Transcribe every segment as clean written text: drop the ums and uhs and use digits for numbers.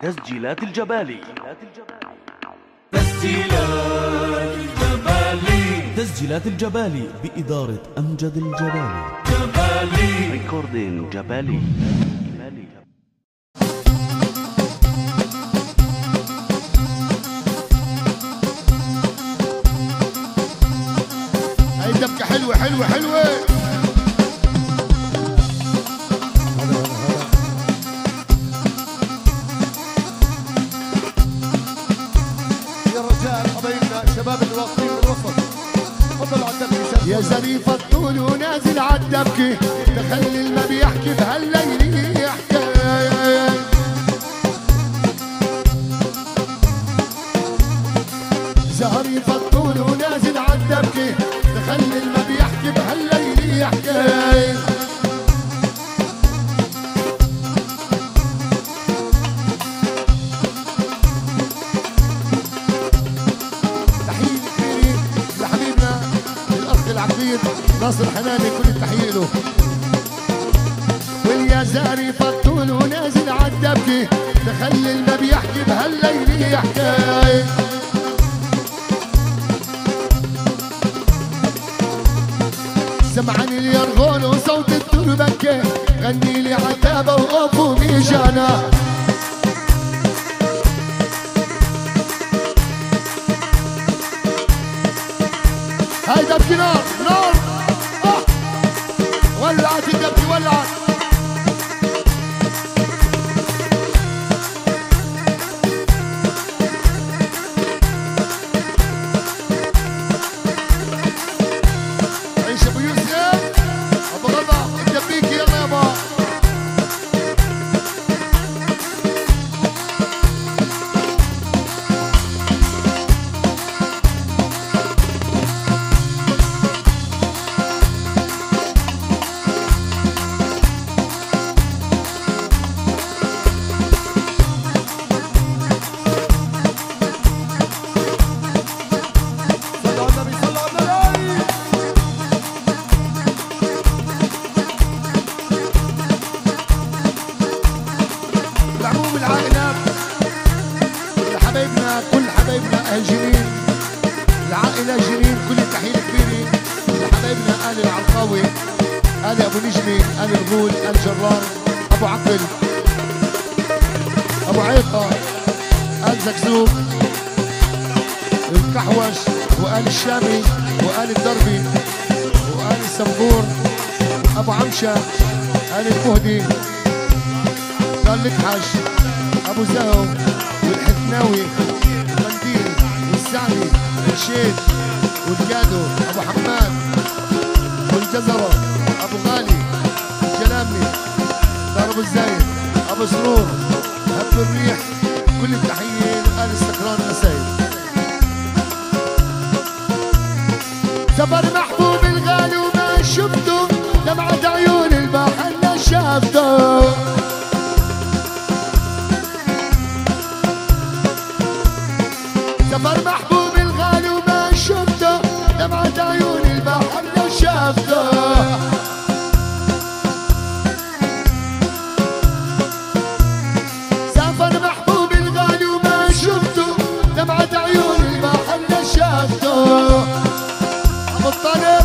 تسجيلات الجبالي. تسجيلات الجبالي بإدارة أمجد الجبالي. ريكوردين جبالي. هاي دبكة حلوة حلوة حلوة. يا رجال حبايبنا شباب اللي واقفين بالوسط تفضلوا على الدبكة. يا زريف الطول ونازل على الدبكة تخلي الما بيحكي بهالليل يحكي. زريف الطول ونازل على الدبكة تخلي الما بيحكي بهالليل يحكي. ناصر حناني كل التحية له. واليا زارف الطول ونازل عالدبكة تخلي الما بيحكي بهالليل يحكي. سمعني اليرغون وصوت التربكة غني لي عتابة وقفوا ميجانا. هاي دبكة نار نار ولعت الدبكة ولعت. عيش ابو يوسف ابو رضا الدبيكي يلا يابا. كل حبايبنا اهل جنين العائلة جنين كل التحية الكبيرة لحبايبنا آل العرقاوي آل ابو نجمي آل الغول آل جرار ابو عقل ابو عيقة آل زكزوك الكحوش وآل الشامي وآل الدربي وآل السنبور ابو عمشة آل الفهدي آل الكحش ابو زهو والحثناوي والمنديل والسعدي والشيد والجادو ابو حماد والجزره ابو غالي الجلامي دار ابو الزايد ابو سرور هب الريح كل التحيه لآل السكران النسايب. سفر محبوب الغالي وما شفته دمعة عيون البحر ما شافته. سفر محبوب الغالي وما شفته دمعة عيون البحر لو شافته. سفر محبوب الغالي وما شفته دمعة عيون البحر لو شافته. ابو الطلب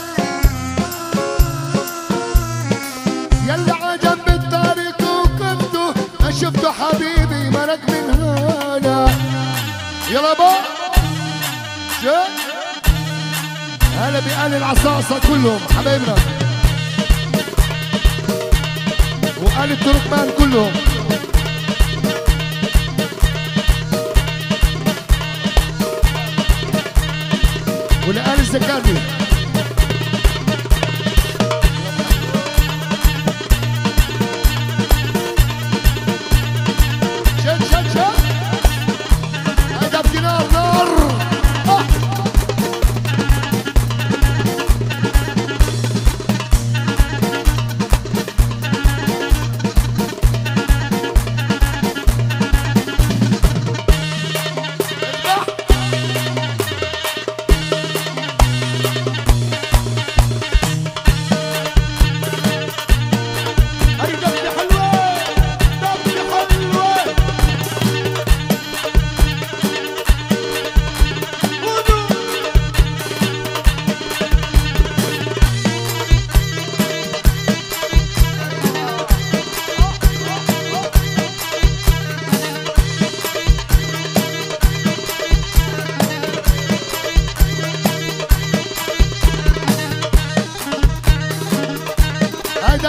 يلا عجب بالطريق وقفته ما شفته حبيبي مرق من هنا. يلا با شو هلا بآل العصاصة كلهم حبايبنا وآل التركمان كلهم ولآل الزكادي. شد شد شد نار نار.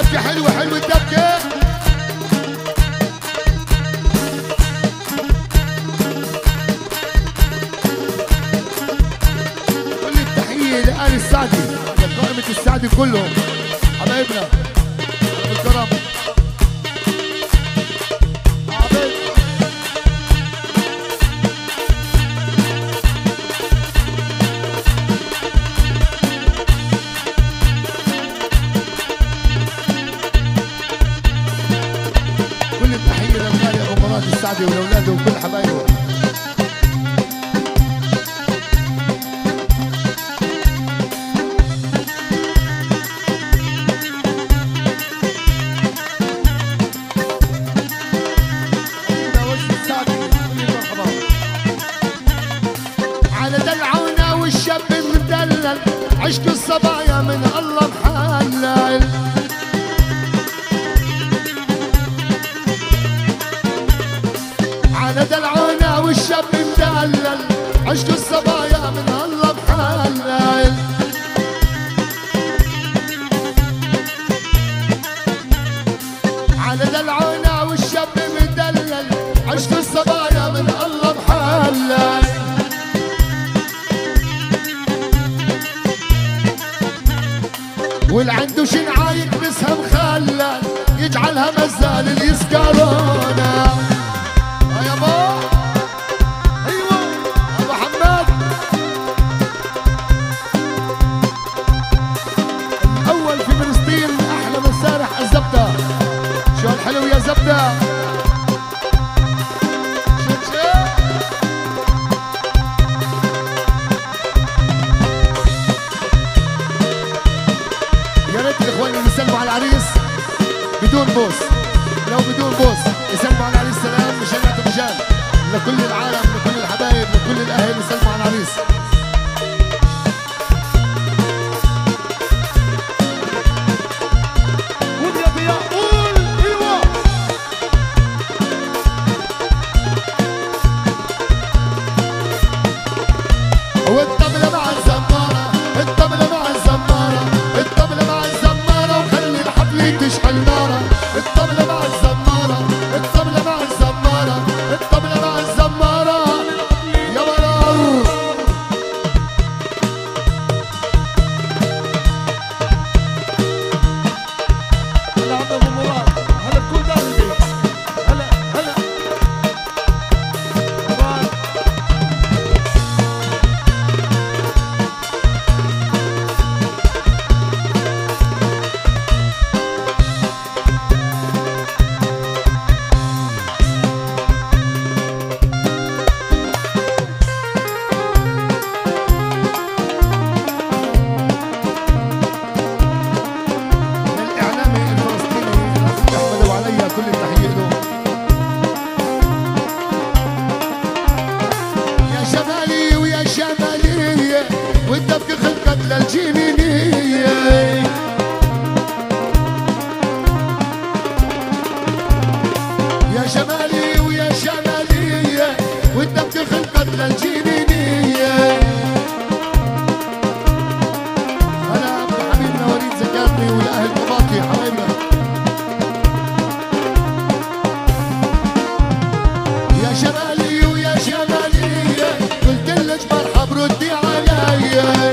الدبكة حلوة حلوة الدبكة. كل التحية لآل السعدي، لقائمة السعدي كلهم حبايبنا الكرم. كل التحية للغالي أبو مراد السعدي ولأولاده وكل حبايبه. على دلعونا والشاب المدلل، عشق الصبايا من الله محلل. على دلعونا والشاب مدلل، عشق الصبايا من الله محلل. على دلعونا والشاب مدلل، عشق الصبايا من الله محلل. والعنده شنعايك بسها مخلل، يجعلها مزال اللي يسكرونا. يا ابو ايوه ابو حماد الاول في فلسطين، احلى مسارح الزبده. شو الحلو يا زبده. يا ريت الاخوان اللي يسلموا على العريس بدون بوس، لو بدون بوس يسلموا على العريس سلام مش هنعطي مجال لكل العالم، لكل الحبايب، لكل الاهل يسلموا على العريس. قول يا ضياء قول ايوه. والطبلة مع الزمارة، الطبلة مع الزمارة، الطبلة مع الزمارة، وخلي الحفلة تشعل نارة. الطبلة مع الزمارة، الطبلة مع الزمارة، الطبلة مع الزمارة يا مرار. هلا عم ابو مراد، هلا بكل داخلي، هلا هلا مراد. الإعلامي الفلسطيني أحمد أبو عليا كل التحية له. يا شمالي ويا شمالية، والدبكة خلقت للجنينية. يا شمالي ويا شمالية، والدبكة خلقت للجنينية. هلا بحبيبنا وليد زكاتني والاهل مباطي حبايبنا. يا شمالي ويا شمالية، قلت لك مرحب ردي علي.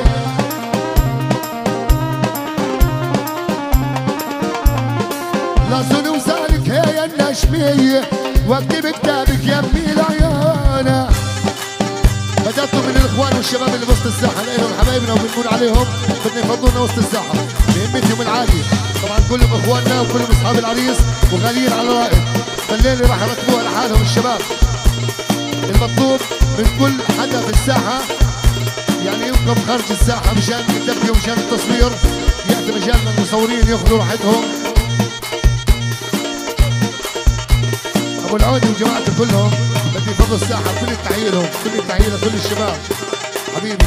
لا صنو وسالك هي النشمية، واكتب كتابك يا ابني العيانة. بدأتوا من الاخوان والشباب اللي بوسط الساحه، لهم حبايبنا وبنقول عليهم بدنا يفضلونا وسط الساحه بهمتهم العاليه. طبعا كلهم اخواننا وكلهم اصحاب العريس وغاليين على رائد، فالليله راح يرتبوها لحالهم الشباب. المطلوب من كل حدا في الساحه يعني يوقف خارج الساحه مشان الدبكه ومشان التصوير، ياتي رجالنا المصورين ياخذوا راحتهم. ابو العودي وجماعته كلهم بدي يفضوا الساحه، كل التحيه لهم، كل التحيه لكل الشباب حبيبي.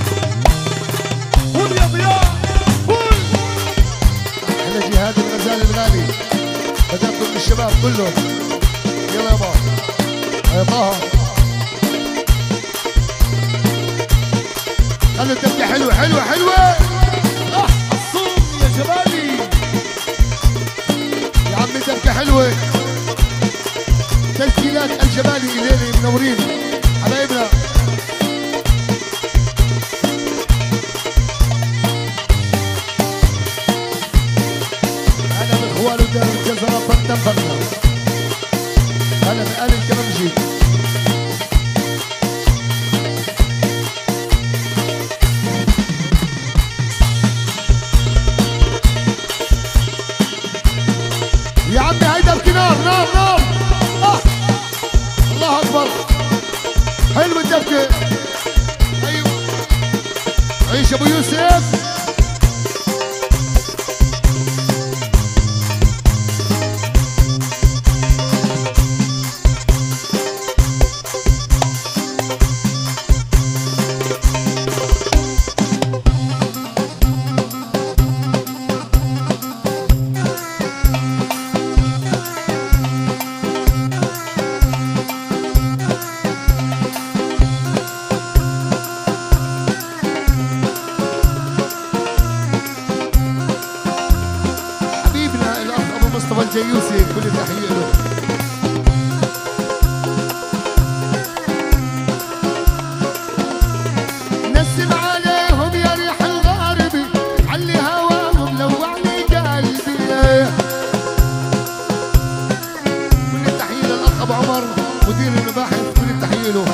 قول يا ضياء قول. احلى جهاد الغزال الغالي، بدات كل الشباب كلهم. يلا يا بابا يا طه، خلوا الدبكه حلوه حلوه حلوه. الصوم يا شبابي. دبكة حلوة. تسجيلات الجبالي إليلي منورين حبايبنا. أنا من إخوان ودار الجزرة فردا فردا. أنا من آل الكرمجي. يا عمي هيدا بكنار نار نار. الله اكبر حلو الدبكه. ايوه عيش ابو يوسف. الجيوسي كل تحية له. نسم عليهم يا ريح الغاربي علي هواهم لوعني قلبي. كل التحية للأخ أبو عمر مدير المباحث كل التحية له.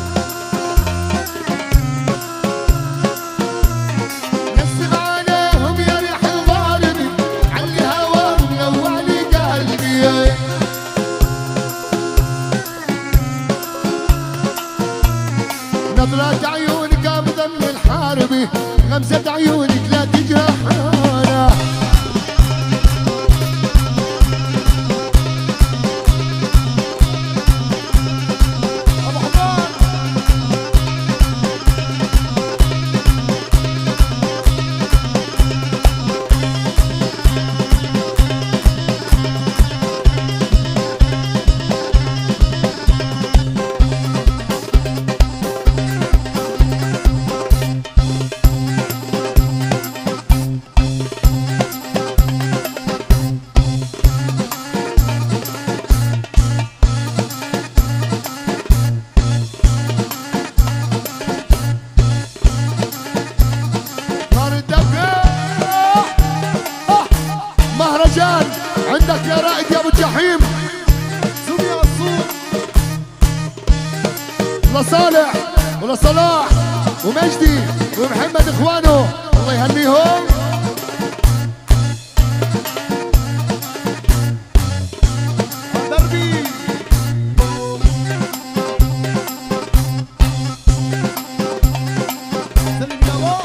نظرات عيونك أبدا من الحاربي غمزة عيونك لا تجرحنا. أبو حمار مهرجان عندك يا رائد يا ابو الجحيم. سوريا الصوت لصالح ولصلاح ومجدي ومحمد اخوانه الله يهنيهم. دربي سلم يا الله.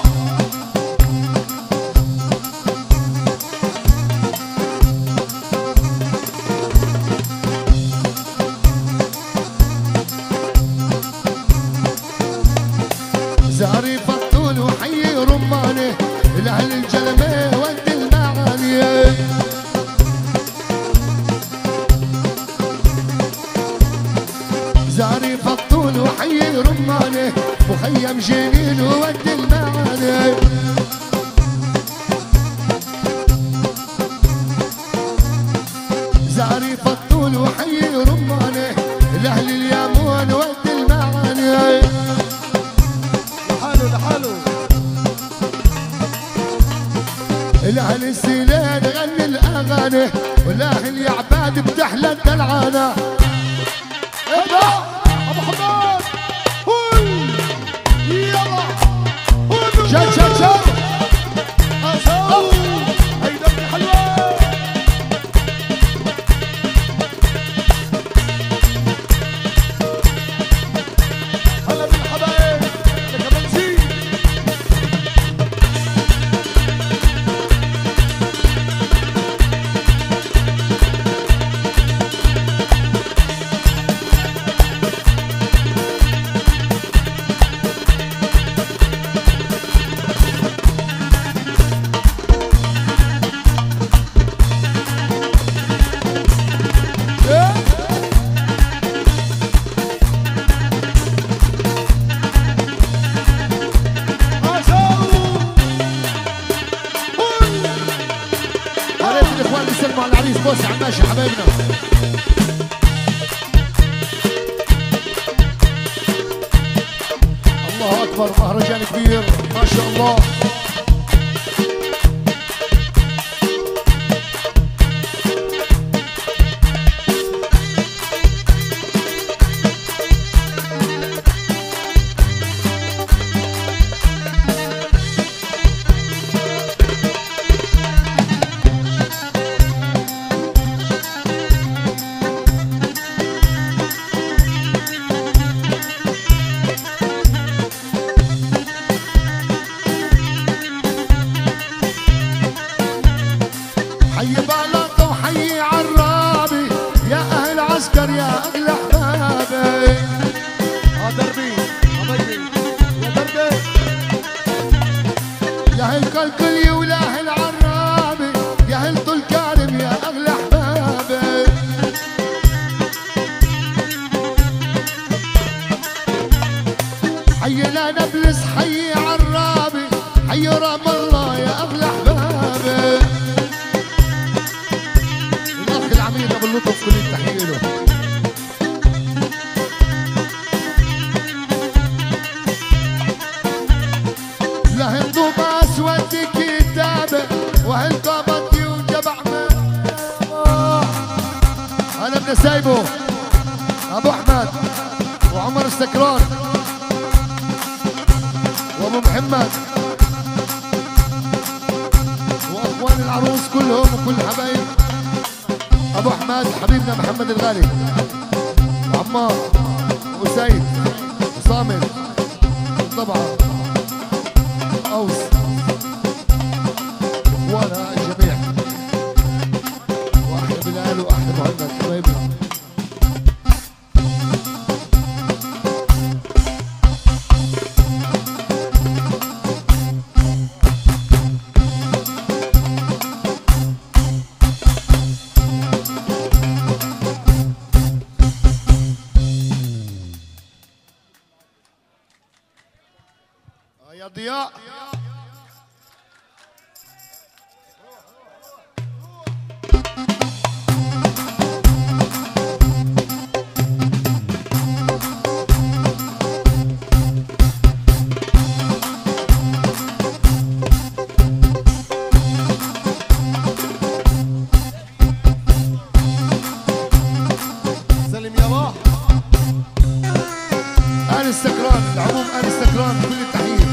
زهري فطول وحي رماني الأهل الجلمة ود المعاني. زهري فطول وحي رماني وخيم جميل ود المعاني. زهري فطول وحي رماني الأهل اليامون ود المعاني. الأهل السيلان غني الأغاني والأهل يا عباد بتحلى الدلعانة. أبو حماد يلا شد شد شد وسع ماشي حبايبنا. الله اكبر، مهرجان كبير ما شاء الله. حي بلطة وحي عرابي يا أهل عسكر يا أغلى أحبابي. دربي حبايبي يا دربي يا أهل كلكلي ولا أهل عرابي يا أهل طول كارم يا أغلى أحبابي. حي لا نبلس حي عرابي حي رام الله يا أغلى أحبابي. العميد ابو اللطف كل التحيه له. لهن طوب اسود كتابه وهل قبضي وجبع انا ابن سايبه ابو احمد وعمر السكران وابو محمد واخوان العروس كلهم وكل حبايب ابو احمد حبيبنا محمد الغالي وعمار وسيد وصامد طبعا اوس واخوانا الجميع واحلى بلال واحلى مهند حبايبنا. يا ضياء سلم يا بابا. آل السكران العموم آل السكران كل التحية.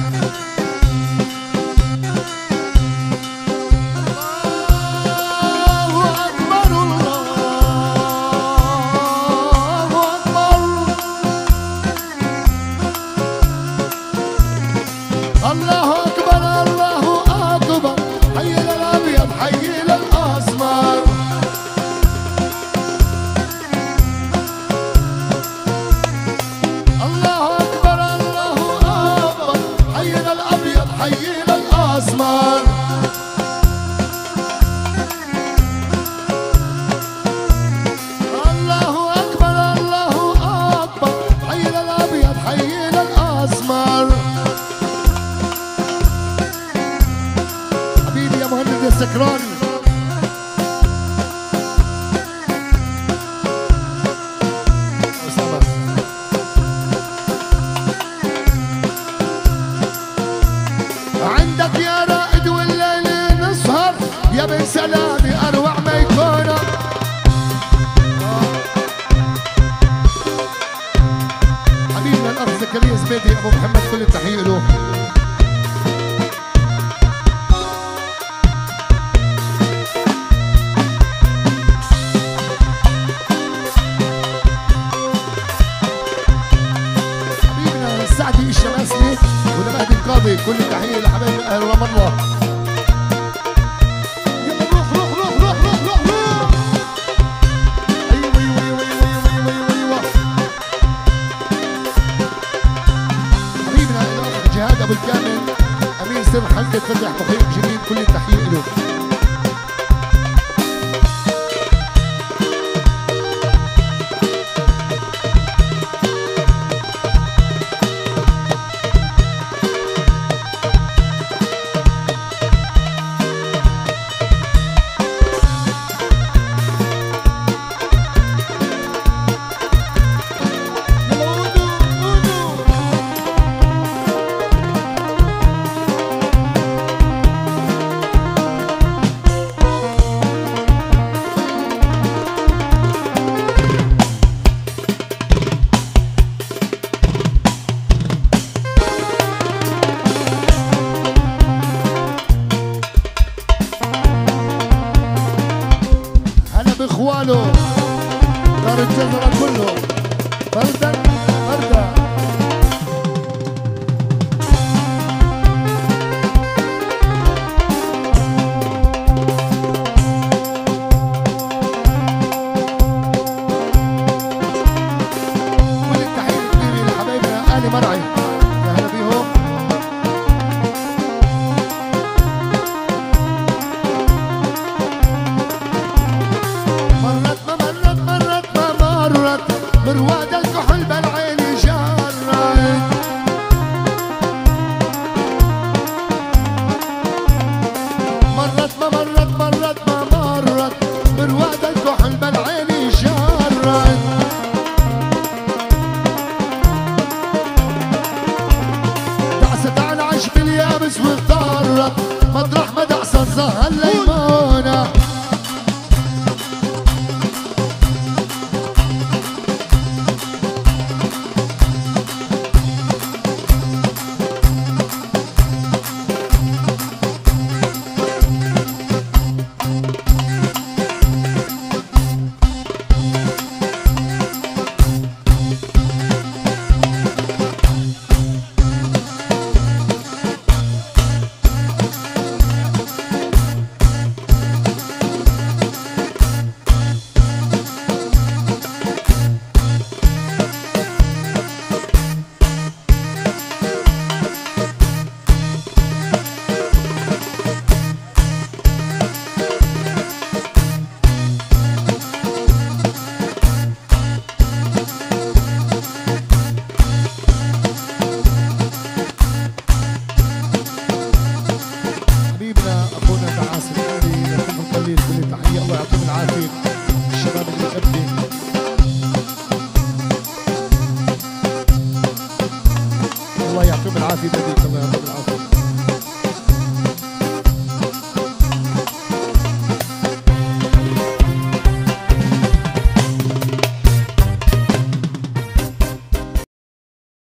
السكران عندك يا رائد والليل نسهر يا بن سلامي اروع ما يكون. حبيبنا الاخ زكريا زبيدي ابو محمد كل التحيه له. كل تحيه لحبايب اهل رام الله. يلا روح روح روح روح روح روح روح. ايوه ايوه ايوه ايوه ايوه ايوه. حبيبنا الاخ جهاد ابو الكامل امين سر حلقه فتح مخيم جميل كل التحيه له. المرعي يا هلا بيهم. مرت ما مرت مرت ما مرت برواد الكحل بالعين جرت. مرت ما مرت مرت ما مرت برواد الكحل بالعين جرت. دعست على عشب اليابس واضطرت مطرح ما دعست زهر الليمونه. الله يعطيهم العافية.